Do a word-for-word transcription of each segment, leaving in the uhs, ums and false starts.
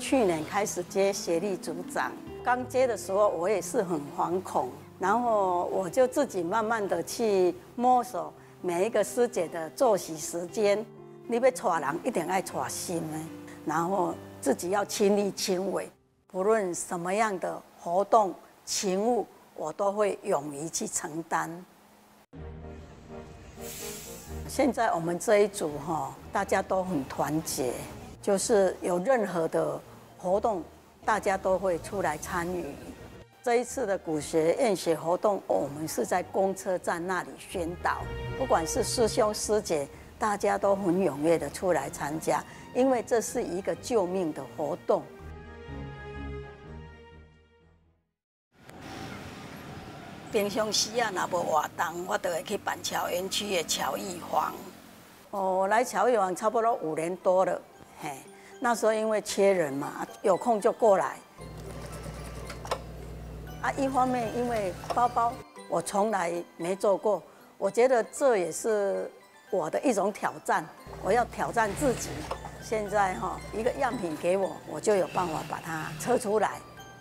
去年开始接协力组长，刚接的时候我也是很惶恐，然后我就自己慢慢的去摸索每一个师姐的作息时间。你要带人一定要带心的，然后自己要亲力亲为，不论什么样的活动勤务，我都会勇于去承担。现在我们这一组哈，大家都很团结，就是有任何的活动，大家都会出来参与。这一次的古学验学活动，我们是在公车站那里宣导，不管是师兄师姐，大家都很踊跃的出来参加，因为这是一个救命的活动。平常时啊，若无活动，我就会去板桥园区的巧艺坊。哦，我来巧艺坊差不多五年多了，嘿，那时候因为缺人嘛，有空就过来。啊，一方面因为包包我从来没做过，我觉得这也是我的一种挑战，我要挑战自己。现在哈，一个样品给我，我就有办法把它测出来。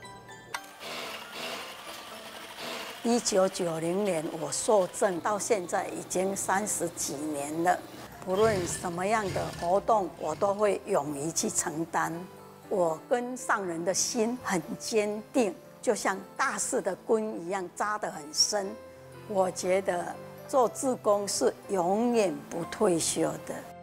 一九九零年我受证到现在已经三十几年了，不论什么样的活动，我都会勇于去承担。我跟上人的心很坚定，就像大势的根一样扎得很深。我觉得做志工是永远不退休的。